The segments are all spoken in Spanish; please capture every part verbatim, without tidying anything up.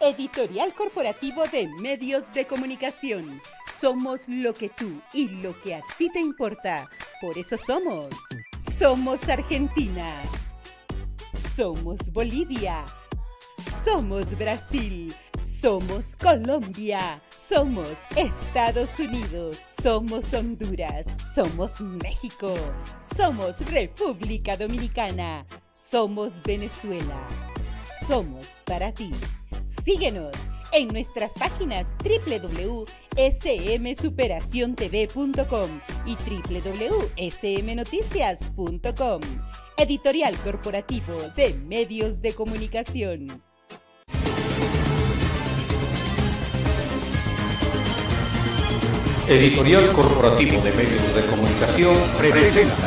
Editorial corporativo de medios de comunicación. Somos lo que tú y lo que a ti te importa. Por eso somos. Somos Argentina. Somos Bolivia. Somos Brasil. Somos Colombia. Somos Estados Unidos. Somos Honduras. Somos México. Somos República Dominicana. Somos Venezuela. Somos para ti. Síguenos en nuestras páginas doble u doble u doble u punto s m superación t v punto com y doble u doble u doble u punto s m noticias punto com. Editorial corporativo de medios de comunicación. Editorial corporativo de medios de comunicación presenta.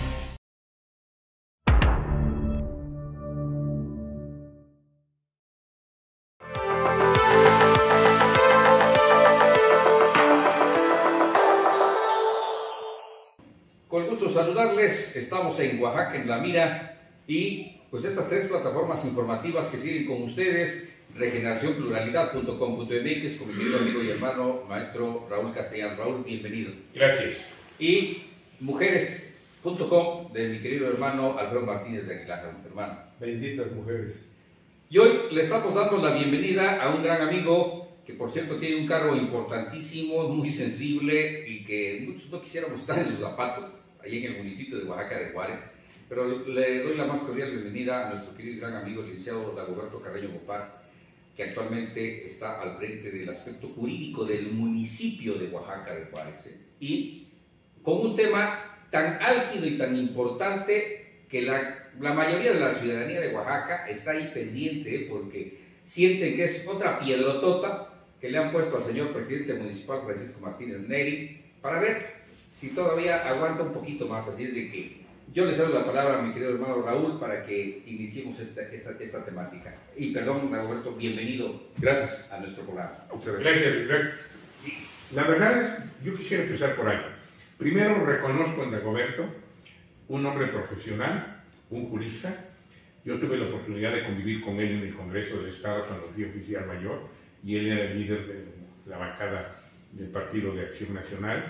Con gusto saludarles, estamos en Oaxaca en la Mira y pues estas tres plataformas informativas que siguen con ustedes, regeneración pluralidad punto com punto m x, con mi querido amigo y hermano maestro Raúl Castellán. Raúl, bienvenido. Gracias. Y mujeres punto com de mi querido hermano Alfredo Martínez de Aguilar, hermano. Benditas mujeres. Y hoy le estamos dando la bienvenida a un gran amigo que por cierto tiene un cargo importantísimo, muy sensible y que muchos no quisiéramos estar en sus zapatos, ahí en el municipio de Oaxaca de Juárez, pero le doy la más cordial bienvenida a nuestro querido y gran amigo el licenciado Dagoberto Carreño Bopar, que actualmente está al frente del aspecto jurídico del municipio de Oaxaca de Juárez, ¿eh? Y con un tema tan álgido y tan importante que la, la mayoría de la ciudadanía de Oaxaca está ahí pendiente, ¿eh? Porque sienten que es otra piedrotota que le han puesto al señor presidente municipal Francisco Martínez Neri, para ver si todavía aguanta un poquito más. Así es de que yo le cedo la palabra a mi querido hermano Raúl para que iniciemos esta, esta, esta temática. Y perdón, Roberto, bienvenido. Gracias A nuestro programa. Muchas gracias. Gracias, gracias. La verdad, yo quisiera empezar por ahí. Primero, reconozco en Dagoberto un hombre profesional, un jurista. Yo tuve la oportunidad de convivir con él en el Congreso del Estado cuando fui oficial mayor, y él era el líder de la bancada del Partido de Acción Nacional.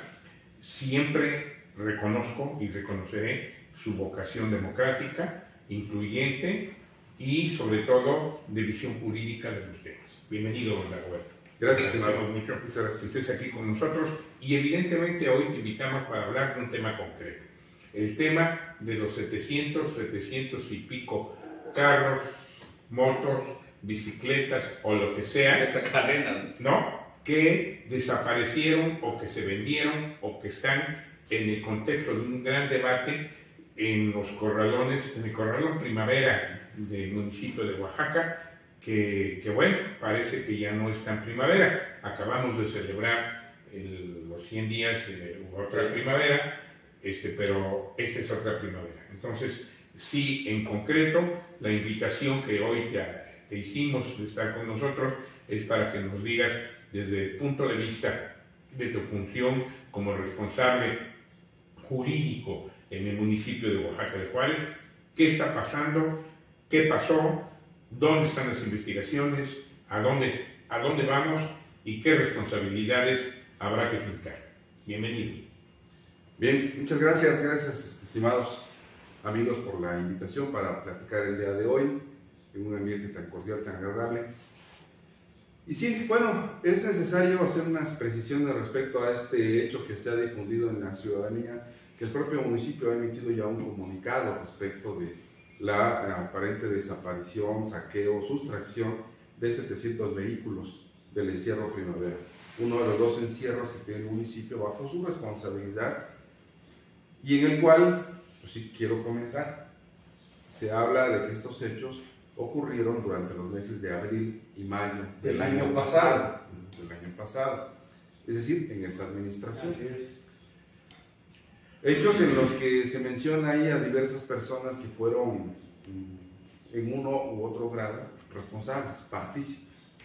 Siempre reconozco y reconoceré su vocación democrática, incluyente y sobre todo de visión jurídica de los temas. Bienvenido, don Dagoberto. Gracias, estimado. mucho. Muchas gracias. Que estés aquí con nosotros y evidentemente hoy te invitamos para hablar de un tema concreto. El tema de los setecientos, setecientos y pico carros, motos, bicicletas o lo que sea. Esta cadena, ¿no? Que desaparecieron o que se vendieron o que están en el contexto de un gran debate en los corralones, en el corralón Primavera del municipio de Oaxaca, que, que bueno, parece que ya no es tan primavera. Acabamos de celebrar el, los cien días de otra primavera, este, pero esta es otra primavera. Entonces, sí, en concreto, la invitación que hoy te, te hicimos de estar con nosotros es para que nos digas desde el punto de vista de tu función como responsable jurídico en el municipio de Oaxaca de Juárez, qué está pasando, qué pasó, dónde están las investigaciones, a dónde, a dónde vamos y qué responsabilidades habrá que fincar. Bienvenido. Bien, muchas gracias, gracias estimados amigos por la invitación para platicar el día de hoy en un ambiente tan cordial, tan agradable. Y sí, bueno, es necesario hacer unas precisiones respecto a este hecho que se ha difundido en la ciudadanía, que el propio municipio ha emitido ya un comunicado respecto de la aparente desaparición, saqueo, sustracción de setecientos vehículos del encierro Primavera, uno de los dos encierros que tiene el municipio bajo su responsabilidad y en el cual, pues sí quiero comentar, se habla de que estos hechos ocurrieron durante los meses de abril y mayo del, del año, año pasado, del año pasado, es decir, en esta administración. Así es. Hechos en los que se menciona ahí a diversas personas que fueron en uno u otro grado responsables, partícipes.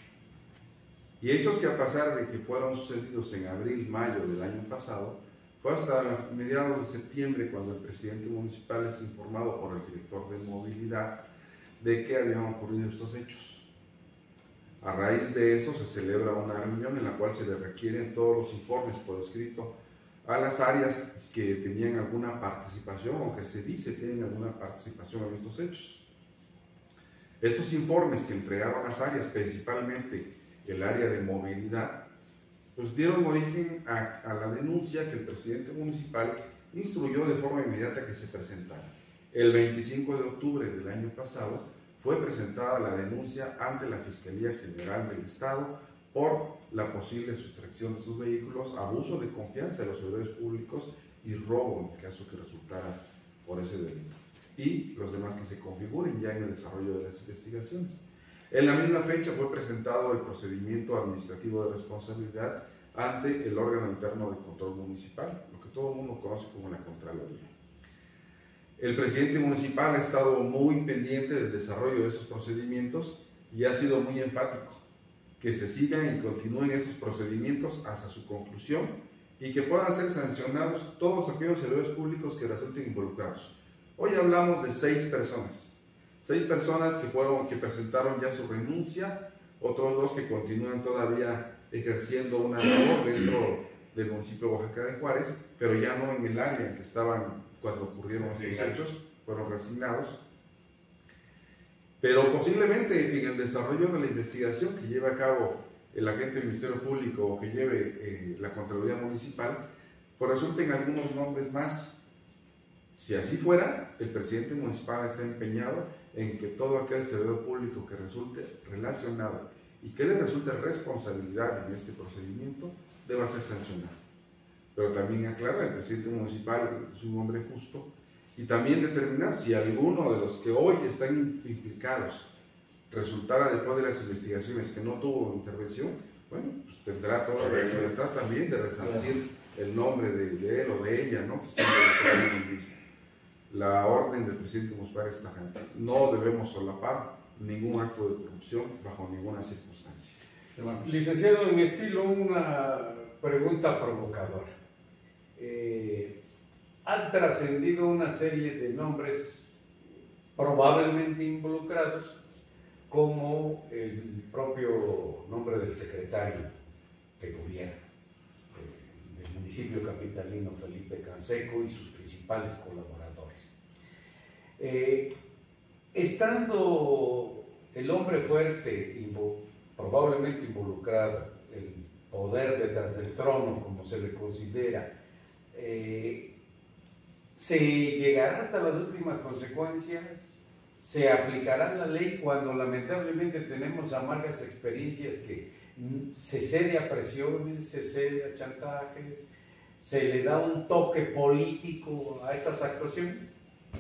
Y hechos que a pesar de que fueron sucedidos en abril, mayo del año pasado, fue hasta mediados de septiembre cuando el presidente municipal es informado por el director de movilidad de que habían ocurrido estos hechos. A raíz de eso se celebra una reunión en la cual se le requieren todos los informes por escrito a las áreas que tenían alguna participación o que se dice tienen alguna participación en estos hechos. Estos informes que entregaron las áreas, principalmente el área de movilidad, pues dieron origen a, a la denuncia que el presidente municipal instruyó de forma inmediata que se presentara. El veinticinco de octubre del año pasado fue presentada la denuncia ante la Fiscalía General del Estado por la posible sustracción de sus vehículos, abuso de confianza de los servidores públicos y robo en el caso que resultara por ese delito, y los demás que se configuren ya en el desarrollo de las investigaciones. En la misma fecha fue presentado el procedimiento administrativo de responsabilidad ante el órgano interno de control municipal, lo que todo el mundo conoce como la Contraloría. El presidente municipal ha estado muy pendiente del desarrollo de esos procedimientos y ha sido muy enfático que se sigan y continúen esos procedimientos hasta su conclusión y que puedan ser sancionados todos aquellos servidores públicos que resulten involucrados. Hoy hablamos de seis personas, seis personas que, fueron, que presentaron ya su renuncia, otros dos que continúan todavía ejerciendo una labor dentro del municipio de Oaxaca de Juárez, pero ya no en el área en que estaban cuando ocurrieron estos hechos, fueron resignados. Pero posiblemente en el desarrollo de la investigación que lleve a cabo el agente del Ministerio Público o que lleve eh, la Contraloría Municipal, pues resulten algunos nombres más. Si así fuera, el presidente municipal está empeñado en que todo aquel servidor público que resulte relacionado y que le resulte responsabilidad en este procedimiento deba ser sancionado. Pero también aclarar, el presidente municipal es un hombre justo y también determinar si alguno de los que hoy están implicados resultara después de las investigaciones que no tuvo intervención, bueno, pues tendrá toda la libertad también de resarcir el nombre de, de él o de ella, ¿no?, que está involucrado en el mismo. La orden del presidente municipal es tajante. No debemos solapar ningún acto de corrupción bajo ninguna circunstancia. Licenciado, en mi estilo, una pregunta provocadora. Eh, han trascendido una serie de nombres probablemente involucrados, como el propio nombre del secretario de gobierno eh, del municipio capitalino, Felipe Canseco, y sus principales colaboradores. Eh, estando el hombre fuerte, invo probablemente involucrado, el poder detrás del trono, como se le considera, eh, ¿se llegará hasta las últimas consecuencias? ¿Se aplicará la ley cuando lamentablemente tenemos amargas experiencias que se cede a presiones, se cede a chantajes, se le da un toque político a esas actuaciones?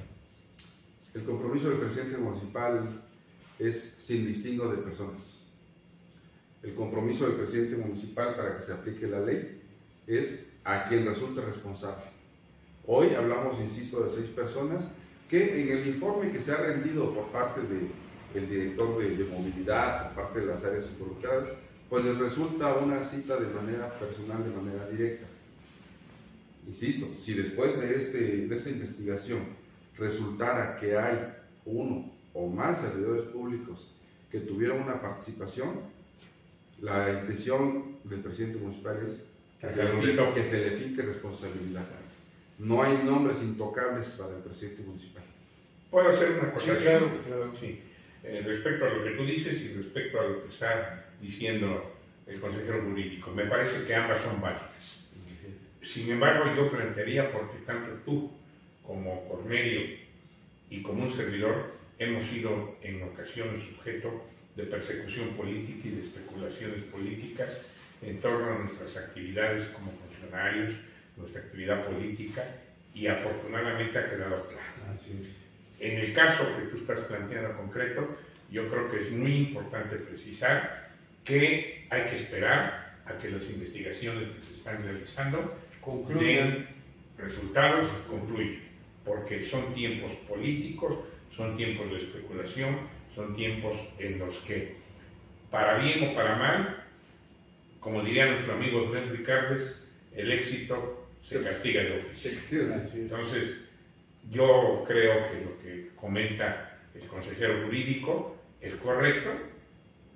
El compromiso del presidente municipal es sin distingo de personas. El compromiso del presidente municipal para que se aplique la ley es a quien resulte responsable. Hoy hablamos, insisto, de seis personas que en el informe que se ha rendido por parte del director de, de movilidad, por parte de las áreas involucradas, pues les resulta una cita de manera personal, de manera directa. Insisto, si después de, este, de esta investigación resultara que hay uno o más servidores públicos que tuvieron una participación, la intención del presidente municipal es que se, le finque, que se le finque responsabilidad. No hay nombres intocables para el presidente municipal. ¿Puedo hacer una cosa? Sí, claro, claro. Sí. Eh, respecto a lo que tú dices y respecto a lo que está diciendo el consejero jurídico, me parece que ambas son válidas. Sin embargo, yo plantearía, porque tanto tú como Cornelio y como un servidor hemos sido en ocasiones sujeto de persecución política y de especulaciones políticas en torno a nuestras actividades como funcionarios, nuestra actividad política, y afortunadamente ha quedado claro. Así es. En el caso que tú estás planteando concreto, yo creo que es muy importante precisar que hay que esperar a que las investigaciones que se están realizando den resultados y concluyan, porque son tiempos políticos, son tiempos de especulación, son tiempos en los que, para bien o para mal, como diría nuestro amigo Rubén Ricardes, el éxito se castiga de oficio. Entonces, yo creo que lo que comenta el consejero jurídico es correcto,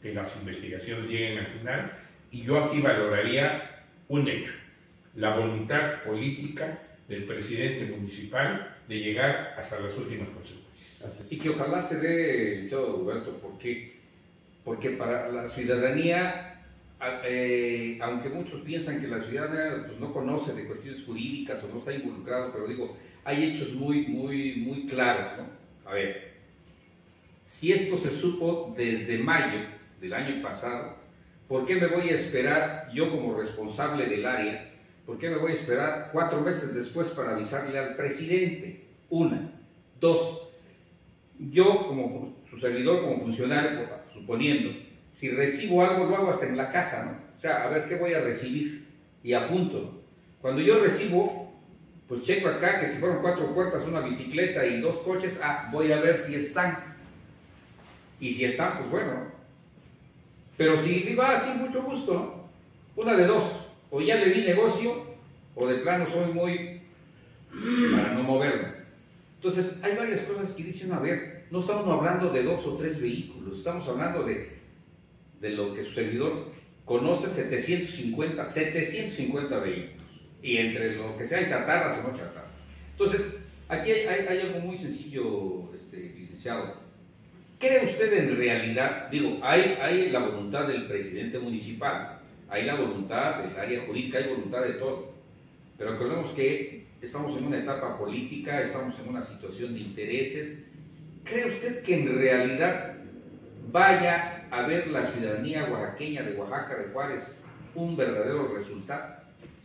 que las investigaciones lleguen al final, y yo aquí valoraría un hecho, la voluntad política del presidente municipal de llegar hasta las últimas consecuencias. Y que ojalá se dé, licenciado Roberto, porque, porque para la ciudadanía, eh, aunque muchos piensan que la ciudadanía pues, no conoce de cuestiones jurídicas o no está involucrado, pero digo, hay hechos muy, muy, muy claros, ¿no? A ver, si esto se supo desde mayo del año pasado, ¿por qué me voy a esperar yo como responsable del área? ¿Por qué me voy a esperar cuatro meses después para avisarle al presidente? Una. Dos. Yo como su servidor, como funcionario, suponiendo, si recibo algo, lo hago hasta en la casa, ¿no? O sea, a ver qué voy a recibir y apunto, ¿no? Cuando yo recibo, pues checo acá que si fueron cuatro puertas, una bicicleta y dos coches, ah, voy a ver si están. Y si están, pues bueno, ¿no? Pero si digo, ah, sí, mucho gusto, ¿no? Una de dos, o ya le di negocio, o de plano soy muy para no moverme. Entonces, hay varias cosas que dicen, a ver, no estamos hablando de dos o tres vehículos, estamos hablando de, de lo que su servidor conoce, setecientos cincuenta vehículos, y entre lo que sean chatarras o no chatarras. Entonces, aquí hay, hay, hay algo muy sencillo, este, licenciado. ¿Cree usted en realidad, digo, hay, hay la voluntad del presidente municipal, hay la voluntad del área jurídica, hay voluntad de todo, pero recordemos que estamos en una etapa política, estamos en una situación de intereses? ¿Cree usted que en realidad vaya a ver la ciudadanía oaxaqueña de Oaxaca, de Juárez, un verdadero resultado?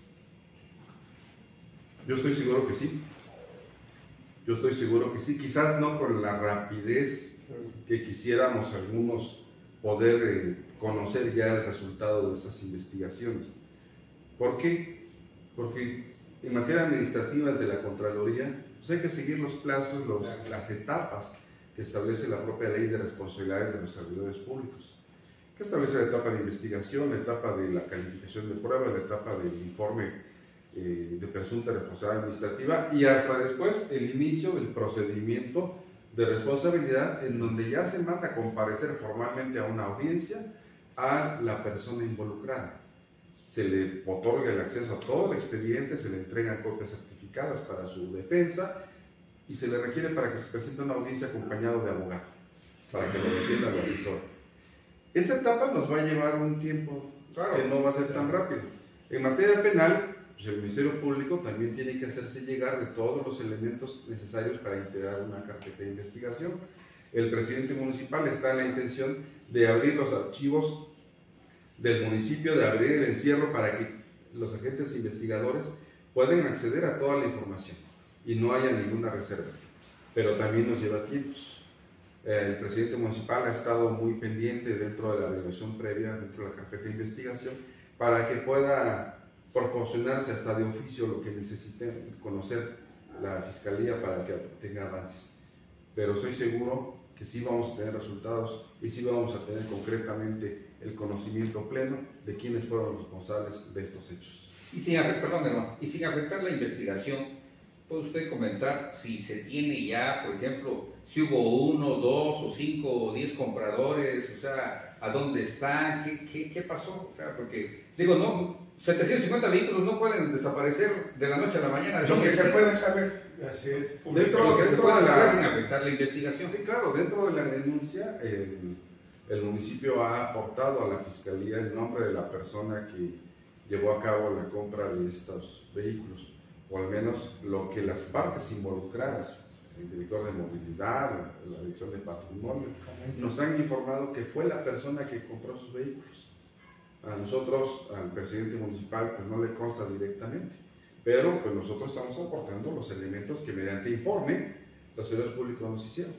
Yo estoy seguro que sí. Yo estoy seguro que sí. Quizás no con la rapidez que quisiéramos algunos poder eh, conocer ya el resultado de estas investigaciones. ¿Por qué? Porque en materia administrativa de la Contraloría, pues hay que seguir los plazos, los, las etapas que establece la propia ley de responsabilidades de los servidores públicos, que establece la etapa de investigación, la etapa de la calificación de pruebas, la etapa del informe eh, de presunta responsabilidad administrativa y hasta después el inicio del procedimiento de responsabilidad en donde ya se manda a comparecer formalmente a una audiencia a la persona involucrada. Se le otorga el acceso a todo el expediente, se le entregan copias certificadas para su defensa y se le requiere para que se presente una audiencia acompañado de abogado, para que lo defienda el asesor. Esa etapa nos va a llevar un tiempo claro, que no va a ser tan rápido. En materia penal, pues el Ministerio Público también tiene que hacerse llegar de todos los elementos necesarios para integrar una carpeta de investigación. El presidente municipal está en la intención de abrir los archivos del municipio, de abrir el encierro para que los agentes investigadores puedan acceder a toda la información y no haya ninguna reserva, pero también nos lleva tiempos. El presidente municipal ha estado muy pendiente dentro de la evaluación previa, dentro de la carpeta de investigación, para que pueda proporcionarse hasta de oficio lo que necesite conocer la Fiscalía para que tenga avances. Pero estoy seguro que sí vamos a tener resultados y sí vamos a tener concretamente el conocimiento pleno de quiénes fueron los responsables de estos hechos. Y sin, perdón, no, y sin afectar la investigación, ¿puede usted comentar si se tiene ya, por ejemplo, si hubo uno, dos o cinco o diez compradores, o sea, a dónde están, qué, qué, qué pasó? O sea, porque, digo, no, setecientos cincuenta vehículos no pueden desaparecer de la noche a la mañana. Lo que se puede saber. Así es. Dentro de lo que se puede saber sin afectar la investigación. Sí, claro, dentro de la denuncia, el, el municipio ha aportado a la Fiscalía el nombre de la persona que llevó a cabo la compra de estos vehículos, o al menos lo que las partes involucradas, el director de movilidad, la, la dirección de patrimonio, nos han informado que fue la persona que compró sus vehículos. A nosotros, al presidente municipal, pues no le consta directamente, pero pues nosotros estamos aportando los elementos que mediante informe los servidores públicos nos hicieron.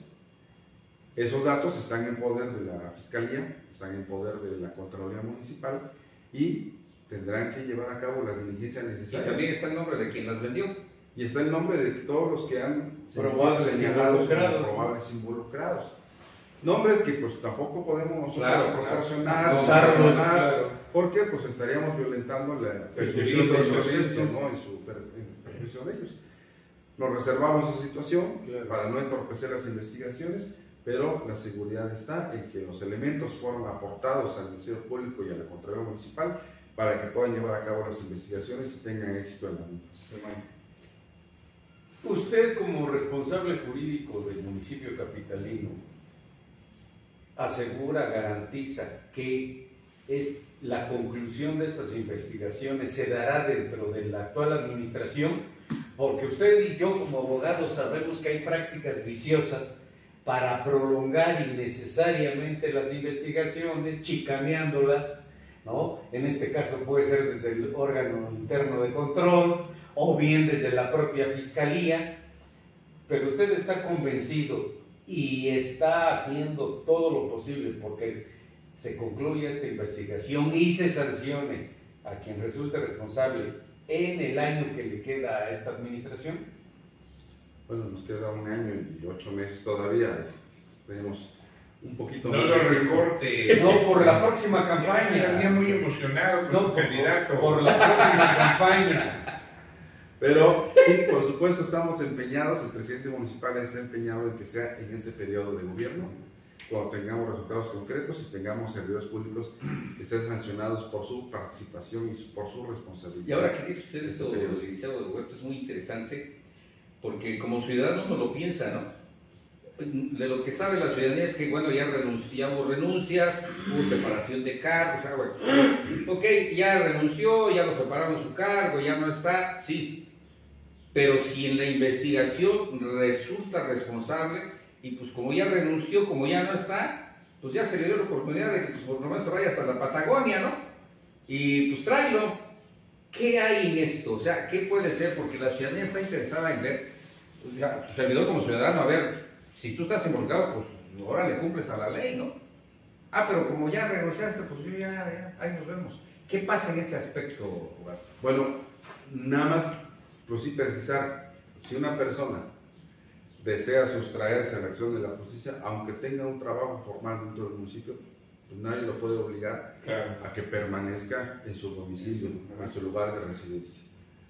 Esos datos están en poder de la Fiscalía, están en poder de la Contraloría Municipal y tendrán que llevar a cabo las diligencias necesarias. Y también está el nombre de quien las vendió. Y está el nombre de todos los que han probables involucrados. probables involucrados. Nombres que pues tampoco podemos nosotros claro, proporcionar, claro. Usarlos, claro. porque pues estaríamos violentando la presunción de inocencia, ¿no? En su per, en perjuicio de ellos. Nos reservamos esa situación claro. para no entorpecer las investigaciones, pero la seguridad está en que los elementos fueron aportados al Ministerio Público y a la Contraloría Municipal para que puedan llevar a cabo las investigaciones y tengan éxito en las mismas. Usted, como responsable jurídico del municipio capitalino, asegura, garantiza que es la conclusión de estas investigaciones se dará dentro de la actual administración, porque usted y yo como abogados sabemos que hay prácticas viciosas para prolongar innecesariamente las investigaciones, chicaneándolas, ¿no? En este caso puede ser desde el órgano interno de control o bien desde la propia fiscalía, pero usted está convencido y está haciendo todo lo posible porque se concluya esta investigación y se sancione a quien resulte responsable en el año que le queda a esta administración. Bueno, nos queda un año y ocho meses todavía, tenemos un poquito no más. No lo recorte. No, por la próxima campaña. Estás muy emocionado con no, tu candidato. Por, por la próxima campaña. Pero sí, por supuesto estamos empeñados, el presidente municipal está empeñado en que sea en este periodo de gobierno, cuando tengamos resultados concretos y tengamos servidores públicos que sean sancionados por su participación y por su responsabilidad. Y ahora que dice usted esto, licenciado de Huerta, es muy interesante, porque como ciudadano uno lo piensa, ¿no? De lo que sabe la ciudadanía es que, bueno, ya, renunci ya hubo renuncias, hubo separación de cargos, ah, bueno. Ok, ya renunció, ya lo separaron su cargo, ya no está, sí. Pero si en la investigación resulta responsable, y pues como ya renunció, como ya no está, pues ya se le dio la oportunidad de que pues, por lo menos se vaya hasta la Patagonia, ¿no? Y pues tráelo. ¿Qué hay en esto? O sea, ¿qué puede ser? Porque la ciudadanía está interesada en ver, pues, ya, tu servidor como ciudadano, a ver, si tú estás involucrado, pues ahora le cumples a la ley, ¿no? Ah, pero como ya renunciaste, pues yo ya, ya, ahí nos vemos. ¿Qué pasa en ese aspecto, Roberto? Bueno, nada más, pues sí precisar, si una persona desea sustraerse a la acción de la justicia, aunque tenga un trabajo formal dentro del municipio, pues nadie lo puede obligar Claro. a que permanezca en su domicilio, en su lugar de residencia.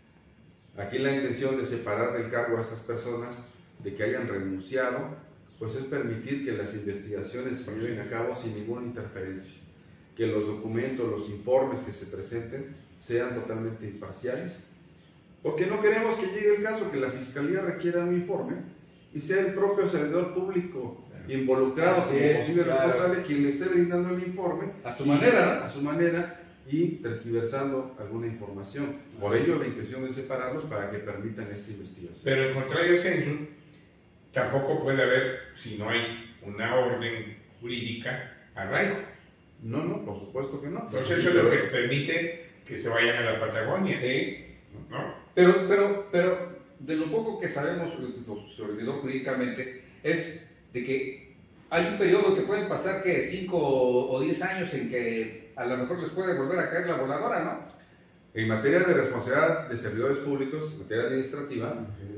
Aquí la intención de separar del cargo a estas personas, de que hayan renunciado, pues es permitir que las investigaciones se lleven a cabo sin ninguna interferencia, que los documentos, los informes que se presenten sean totalmente imparciales, porque no queremos que llegue el caso que la Fiscalía requiera un informe y sea el propio servidor público involucrado Así como es, posible claro. responsable quien le esté brindando el informe A su y- manera. a su manera y tergiversando alguna información. Por ello la intención es separarlos para que permitan esta investigación. Pero en contrario censo, tampoco puede haber, si no hay una orden jurídica, arraigo. No, no, por supuesto que no. Entonces eso es lo que permite que se vayan a la Patagonia. Sí. ¿No? Pero, pero, pero, de lo poco que sabemos servidor jurídicamente, es de que hay un periodo que pueden pasar que cinco o diez años en que a lo mejor les puede volver a caer la voladora, ¿no? En materia de responsabilidad de servidores públicos, en materia administrativa,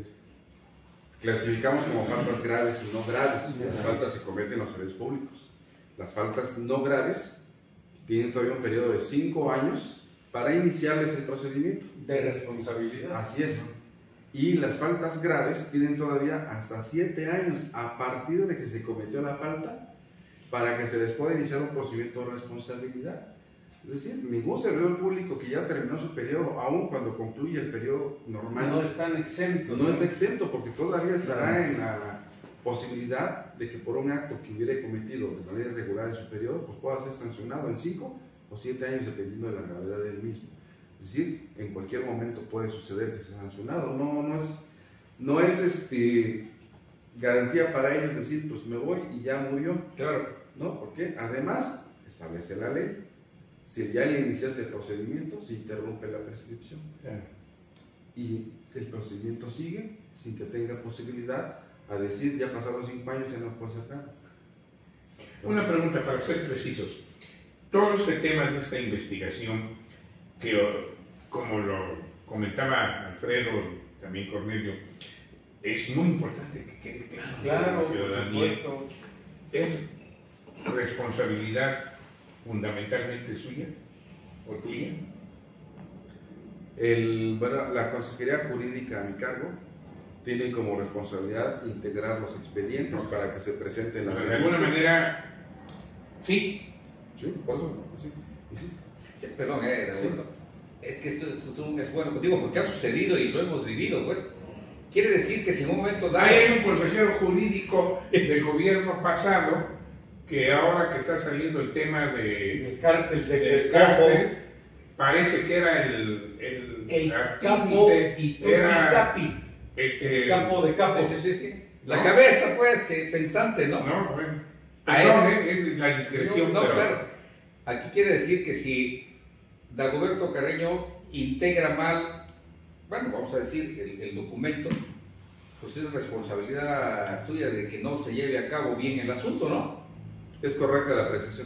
clasificamos como faltas graves y no graves. Las faltas se cometen en los servidores públicos. Las faltas no graves tienen todavía un periodo de cinco años para iniciarles el procedimiento. De responsabilidad. Así es. Y las faltas graves tienen todavía hasta siete años a partir de que se cometió la falta para que se les pueda iniciar un procedimiento de responsabilidad. Es decir, ningún servidor público que ya terminó su periodo, aun cuando concluye el periodo normal, No están exentos. no es exento porque todavía estará en la posibilidad de que por un acto que hubiera cometido de manera irregular en su periodo, pues pueda ser sancionado en cinco o siete años dependiendo de la gravedad del mismo. Es decir, en cualquier momento puede suceder que sea sancionado. No, no es, no es este, garantía para ellos decir, pues me voy y ya murió. Claro. ¿No? Porque además establece la ley. Si ya le iniciaste el procedimiento, se interrumpe la prescripción. Claro. Y el procedimiento sigue sin que tenga posibilidad a decir, ya pasaron cinco años, ya no puede sacar. Una pregunta para ser precisos. Todo este tema de esta investigación, que como lo comentaba Alfredo y también Cornelio, es muy importante que quede claro. Claro, la por ciudadanía. supuesto. Es responsabilidad fundamentalmente suya o tuya. El, bueno, la Consejería Jurídica a mi cargo tiene como responsabilidad integrar los expedientes para que se presenten las De alguna manera, sí. Sí, por eso, sí. Sí, perdón, eh, sí. Es que esto, esto es, un, es bueno, digo, porque ha sucedido y lo hemos vivido, pues. Quiere decir que si en un momento dado... Hay un consejero jurídico del gobierno pasado que ahora que está saliendo el tema de... El cártel de del cártel, parece que era el... El, el capo y era capi. El que... Capo de capos. Sí, sí, sí. La ¿no? cabeza, pues, que pensante, ¿no? No, bueno. A Perdón, ese- es la discreción, No, pero... claro. Aquí quiere decir que si Dagoberto Carreño integra mal, bueno, vamos a decir, el, el documento, pues es responsabilidad tuya de que no se lleve a cabo bien el asunto, ¿no? Es correcta la apreciación.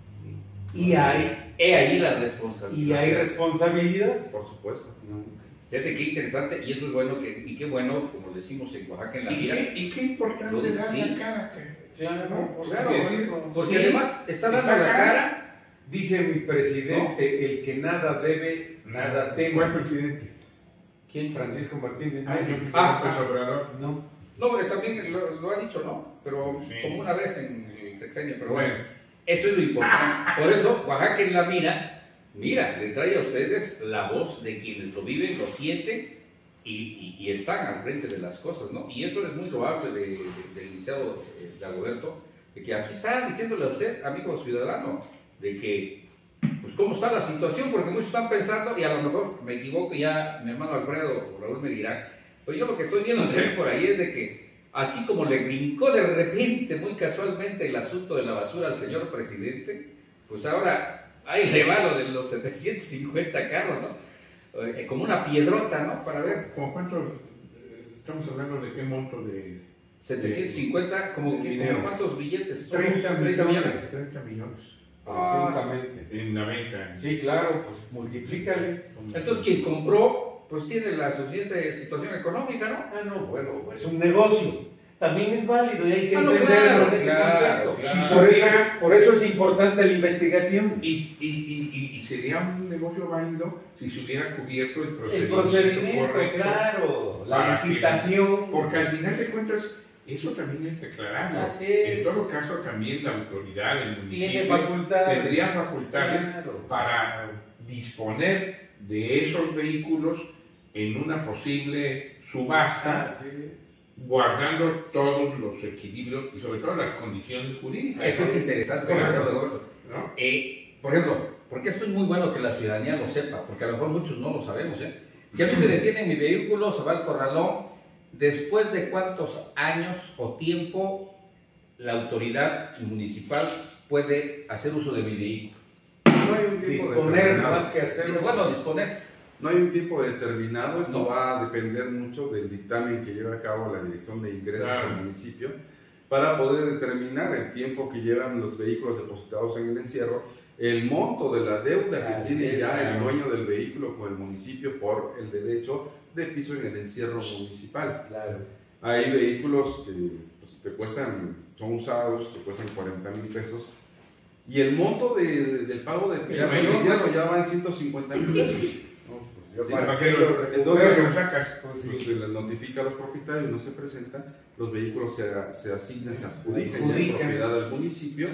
Y hay, He ahí la responsabilidad. y hay responsabilidad. Por supuesto. Fíjate qué interesante, y es muy bueno, que, y qué bueno, como decimos en Oaxaca, en la ¿Y mira. qué, y qué importante Lo de- dar sí. la cara, que... Claro, por Claro, supuesto. porque Sí. además está dando Está la cara. cara. Dice mi presidente, el que nada debe, nada teme. ¿Cuál presidente? ¿Quién? Francisco Martínez. Ah, yo Ah, López ah. Obrador. No. No, porque también lo, lo ha dicho, ¿no? Pero Sí. como una vez en el sexenio, pero Bueno. bueno, eso es lo importante. Por eso, Oaxaca en la mira, mira, le trae a ustedes la voz de quienes lo viven, lo sienten y, y, y están al frente de las cosas, ¿no? Y eso es muy loable de, de, del licenciado eh, Dagoberto, de que aquí está diciéndole a usted, amigo ciudadano, de que, pues, cómo está la situación, porque muchos están pensando, y a lo mejor me equivoco, y ya mi hermano Alfredo o Raúl me dirá, pero yo lo que estoy viendo también por ahí es de que, así como le brincó de repente, muy casualmente, el asunto de la basura al señor presidente, pues ahora ahí le va lo de los setecientos cincuenta carros, ¿no? Eh, como una piedrota, ¿no? Para ver, ¿Cómo cuánto? eh, Estamos hablando de qué monto de... setecientos cincuenta, como que, dinero. como ¿cuántos billetes? Son treinta treinta millones. treinta millones. Ah, Presuntamente. En la venta. Sí, claro, pues multiplícale. Entonces, quien compró, pues tiene la suficiente situación económica, ¿no? Ah, no, bueno, es un negocio. También es válido y hay que Ah, no, entenderlo claro, en ese claro, contexto. claro. Por, eso, por eso es importante la investigación. Y, y, y, y, y sería un negocio válido si se hubiera cubierto el El procedimiento, procedimiento, correcto. claro, la Para que- licitación. Porque al final de cuentas, eso también hay que aclararlo. Así es. En todo caso, también la autoridad, el municipio, Tiene facultades. tendría facultades Claro. para disponer de esos vehículos en una posible subasta, Así es. guardando todos los equilibrios y sobre todo las condiciones jurídicas. Eso es interesante, Correcto. Dagoberto. ¿No? Eh, por ejemplo, porque esto es muy bueno que la ciudadanía lo sepa, porque a lo mejor muchos no lo sabemos. ¿eh? Si a mí me detienen mi vehículo, se va al corralón, ¿después de cuántos años o tiempo la autoridad municipal puede hacer uso de mi vehículo? No hay un tiempo Disponer determinado. más que hacerlo. Bueno, disponer. No hay un tiempo determinado, esto No. va a depender mucho del dictamen que lleva a cabo la Dirección de Ingresos Claro. del municipio para poder determinar el tiempo que llevan los vehículos depositados en el encierro, el monto de la deuda que Así tiene es, ya el claro. dueño del vehículo con el municipio por el derecho de piso en el encierro municipal. Claro. Hay vehículos que pues, te cuestan, son usados, te cuestan cuarenta mil pesos. Y el monto de- de- del pago del piso Es en el mayor. encierro ya va en ciento cincuenta mil pesos. No, pues ya Sí, para ¿Para qué qué lo lo, recuperas? entonces lo sacas? Pues sí. Pues se les notifica a los propietarios, no se presentan, los vehículos se, se asignan, se adjudican ya en adjudican. propiedad del municipio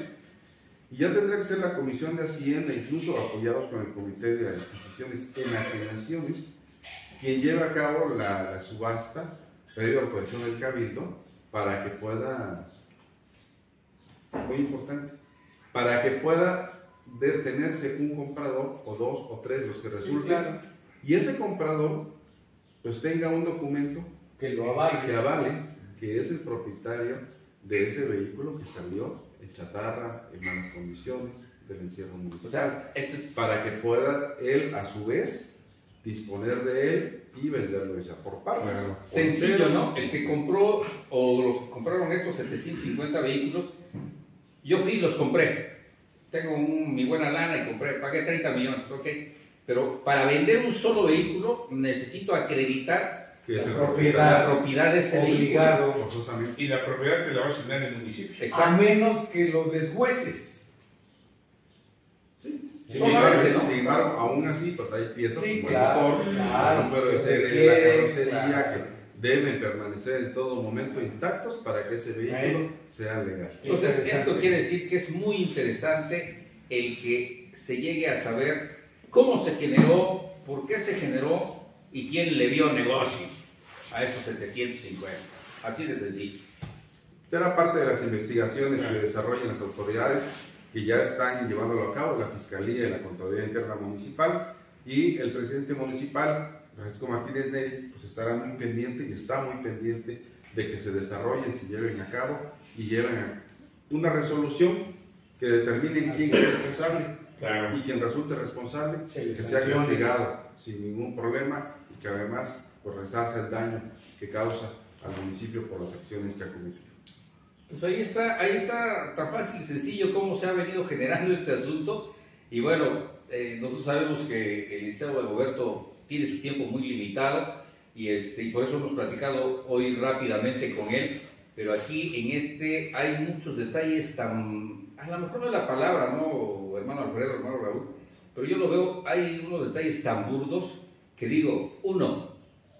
y ya tendrá que ser la Comisión de Hacienda, incluso apoyados con el Comité de Adquisiciones y Enajenaciones, quien lleva a cabo la, la subasta previo a autorización del Cabildo para que pueda, muy importante, para que pueda detenerse un comprador o dos o tres los que resulten. claro. Y ese comprador pues tenga un documento Que lo avale. que avale que es el propietario de ese vehículo que salió en chatarra, en malas condiciones, del encierro municipal. O sea, esto es para que pueda él a su vez disponer de él y venderlo ya por partes. Claro. sencillo, ¿no? El que compró o los que compraron estos setecientos cincuenta vehículos, yo fui y los compré. Tengo un- mi buena lana y compré, pagué treinta millones, ok. Pero para vender un solo vehículo necesito acreditar Que es el La la propiedad. propiedad de ese Obligado. vehículo. forzosamente. Y la propiedad te la va a asignar el municipio. A Está, menos que lo deshueses. Sin solamente, embargo, ¿no? sin embargo, aún así, pues hay piezas Sí, como claro, el motor, claro, el número de que serie de requiere, la carrocería, claro. que deben permanecer en todo momento intactos para que ese vehículo sea legal. Entonces, esto quiere decir que es muy interesante el que se llegue a saber cómo se generó, por qué se generó y quién le dio negocio a estos setecientos cincuenta. Así de sencillo. Será parte de las investigaciones que desarrollan las autoridades que ya están llevándolo a cabo, la Fiscalía y la Contraloría Interna Municipal, y el presidente municipal, Francisco Martínez Neri, pues estará muy pendiente y está muy pendiente de que se desarrollen, se lleven a cabo y lleven a una resolución que determine quién es responsable, claro, y quien resulte responsable, sí, que sea castigado sin ningún problema y que además pues, resarza el daño que causa al municipio por las acciones que ha cometido. Pues ahí está, ahí está tan fácil y sencillo cómo se ha venido generando este asunto. Y bueno, eh, nosotros sabemos que el licenciado Dagoberto tiene su tiempo muy limitado y, este, y por eso hemos platicado hoy rápidamente con él. Pero aquí en este hay muchos detalles tan, a lo mejor no es la palabra, ¿no, hermano Alfredo, hermano Raúl? Pero yo lo veo, hay unos detalles tan burdos que digo, uno,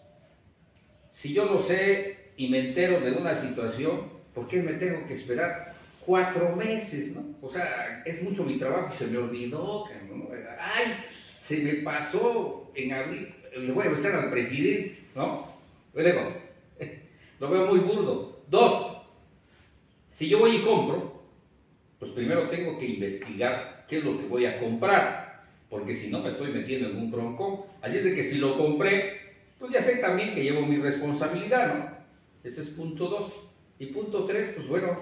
si yo lo sé y me entero de una situación, ¿por qué me tengo que esperar cuatro meses, no? O sea, es mucho mi trabajo y se me olvidó, ¿no? Ay, se me pasó en abril, le voy a avisar al presidente, ¿no? Luego, lo veo muy burdo. Dos, si yo voy y compro, pues primero tengo que investigar qué es lo que voy a comprar, porque si no me estoy metiendo en un bronco. Así es de que si lo compré, pues ya sé también que llevo mi responsabilidad, ¿no? Ese es punto dos. Y punto tres, pues bueno,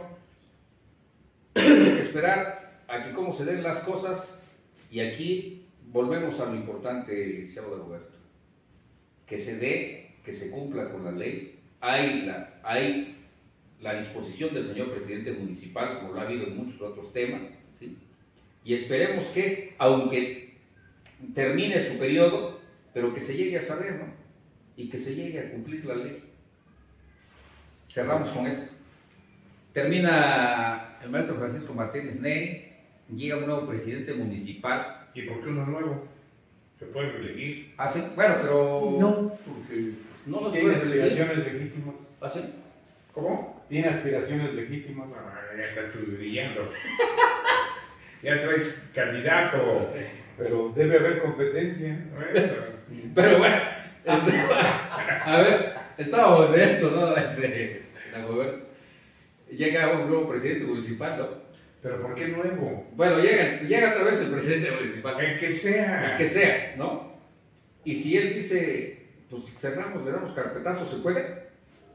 hay que esperar a que cómo se den las cosas, y aquí volvemos a lo importante, licenciado Dagoberto, que se dé, que se cumpla con la ley. Hay la, hay la disposición del señor presidente municipal, como lo ha habido en muchos otros temas, ¿sí? Y esperemos que, aunque termine su periodo, pero que se llegue a saber, ¿no? Y que se llegue a cumplir la ley. Cerramos con esto. Termina el maestro Francisco Martínez Neri, llega un nuevo presidente municipal. ¿Y por qué uno nuevo? ¿Se puede reelegir? Ah, sí, bueno, pero... No, porque no nos tiene aspiraciones legítimas. ¿Ah, sí? ¿Cómo? Tiene aspiraciones legítimas. Ah, ya está tú brillando. Ya traes candidato. Pero debe haber competencia. Bueno. Pero bueno, este, a ver, estábamos de esto, ¿no? De, de llega un nuevo presidente municipal, ¿no? ¿Pero por qué nuevo? Bueno, llega, llega otra vez el presidente municipal. El que sea. El que sea, ¿no? Y si él dice, pues cerramos, le damos carpetazo, ¿se puede?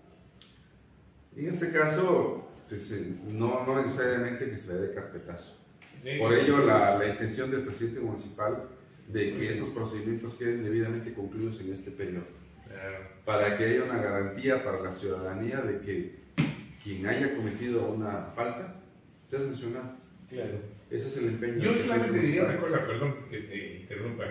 En este caso, pues, no, no necesariamente que se le dé carpetazo. Por ello, la, la intención del presidente municipal de que esos procedimientos queden debidamente concluidos en este periodo, para que haya una garantía para la ciudadanía de que quien haya cometido una falta sea sancionado. Claro. Ese es el empeño. Yo solamente diría una cosa, perdón que te interrumpa.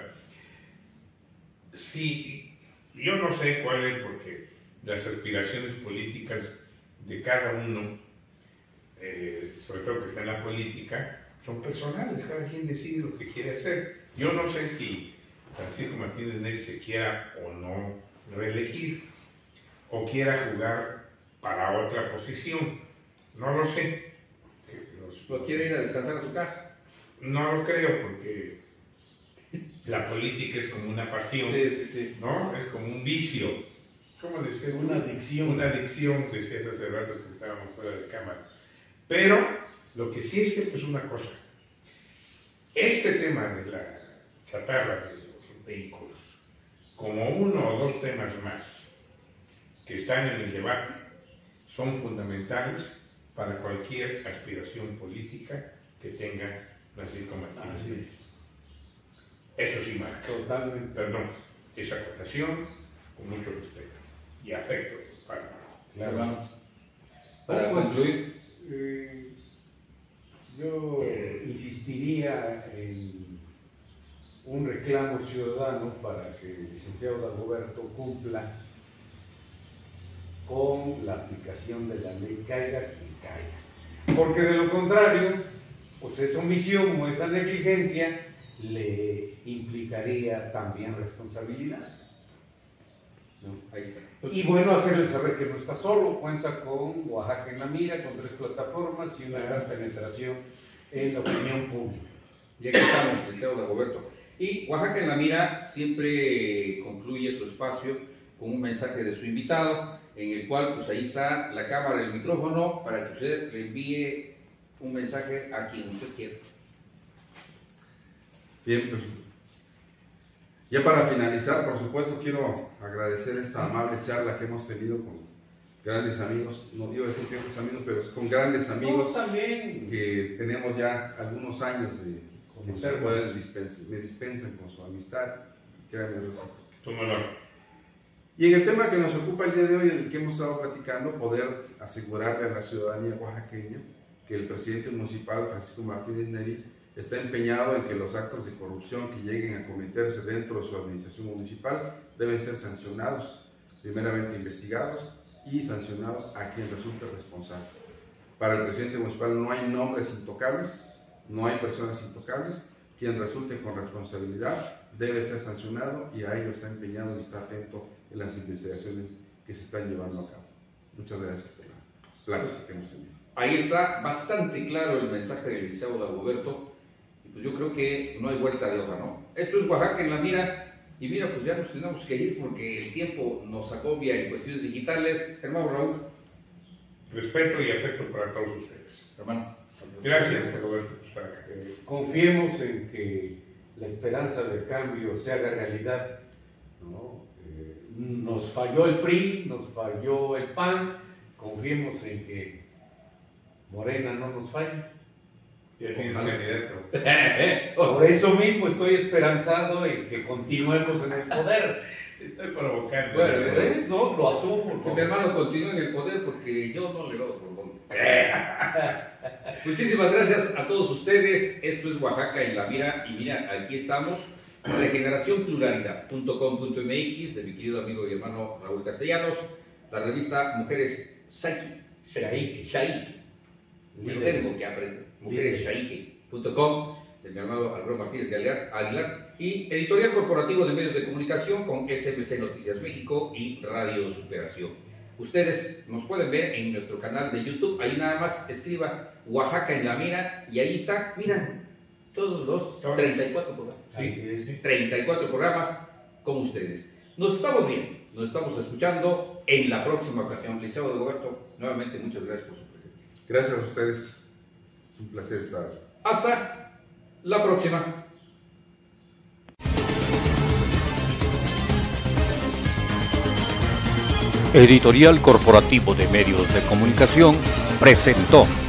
Sí, yo no sé cuál es, porque las aspiraciones políticas de cada uno, eh, sobre todo que está en la política, son personales, cada quien decide lo que quiere hacer. Yo no sé si Francisco Martínez Neri se quiera o no reelegir, o quiera jugar para otra posición, no lo sé. Los, ¿Lo quiere ir a descansar a su casa? No lo creo, porque la política es como una pasión, sí, sí, sí. ¿no? Es como un vicio. ¿Cómo decías? Una adicción. Una adicción, decías hace rato que estábamos fuera de cámara. Pero lo que sí es cierto es una cosa. Este tema de la chatarra de los vehículos, como uno o dos temas más que están en el debate, son fundamentales para cualquier aspiración política que tenga Francisco Martínez. Así es. Eso sí marca. Totalmente. Perdón, esa acotación con mucho respeto y afecto para Claro. Claro. Para Pues, concluir, eh, yo insistiría en un reclamo ciudadano para que el licenciado Dagoberto cumpla con la aplicación de la ley, caiga quien caiga. Porque de lo contrario, pues esa omisión o esa negligencia le implicaría también responsabilidades. ¿no? Ahí está. Pues, y bueno, hacerles saber que no está solo, cuenta con Oaxaca en la mira, con tres plataformas y una gran penetración en la opinión pública. Ya que estamos, licenciado Dagoberto. Y Oaxaca en la mira siempre concluye su espacio con un mensaje de su invitado, en el cual pues ahí está la cámara y el micrófono para que usted le envíe un mensaje a quien usted quiera. Bien, pues ya para finalizar, por supuesto, quiero agradecer esta amable charla que hemos tenido con grandes amigos, no iba a decir viejos amigos, pero es con grandes amigos también que tenemos ya algunos años de conocernos. conocer, dispensen, me dispensan con su amistad, créanme, recíproco. Tómalo. Y en el tema que nos ocupa el día de hoy, en el que hemos estado platicando, poder asegurarle a la ciudadanía oaxaqueña que el presidente municipal, Francisco Martínez Neri, está empeñado en que los actos de corrupción que lleguen a cometerse dentro de su administración municipal deben ser sancionados, primeramente investigados y sancionados a quien resulte responsable. Para el presidente municipal no hay nombres intocables, no hay personas intocables, quien resulte con responsabilidad debe ser sancionado y a ello está empeñado y está atento en las investigaciones que se están llevando a cabo. Muchas gracias por la plática que hemos tenido. Ahí está bastante claro el mensaje del licenciado Dagoberto. Pues yo creo que no hay vuelta de hoja, ¿no? Esto es Oaxaca en la mira, y mira, pues ya nos tenemos que ir porque el tiempo nos agobia en cuestiones digitales. Hermano Raúl. Respeto y afecto para todos ustedes. Hermano. Gracias, Roberto, por estar acá. Eh, confiemos en que la esperanza del cambio se haga realidad, ¿no? Eh, nos falló el P R I, nos falló el P A N, confiemos en que Morena no nos falle. Ya tienes candidato. Por eso mismo estoy esperanzado en que continuemos en el poder. Te estoy provocando. Bueno, ¿Eh? No, lo asumo. Que ¿no? mi hermano continúe en el poder porque yo no le veo por dónde. Muchísimas gracias a todos ustedes. Esto es Oaxaca en la mira. Y mira, aquí estamos. regeneración pluralidad punto com punto m x de mi querido amigo y hermano Raúl Castellanos. La revista Mujeres Shaiki. Shaiki. Shaiki. Yo Líderes. tengo que aprender. mujeres shaiki punto com de mi hermano Alberto Martínez de Aguilar y Editorial Corporativo de Medios de Comunicación con S M C Noticias México y Radio Superación. Ustedes nos pueden ver en nuestro canal de YouTube, ahí nada más escriba Oaxaca en la mira y ahí está, miran, todos los treinta y cuatro programas. Sí, sí, sí. treinta y cuatro programas con ustedes. Nos estamos viendo, nos estamos escuchando en la próxima ocasión. Licenciado Dagoberto, nuevamente muchas gracias por su presencia. Gracias a ustedes, es un placer estar aquí. Hasta la próxima. Editorial Corporativo de Medios de Comunicación presentó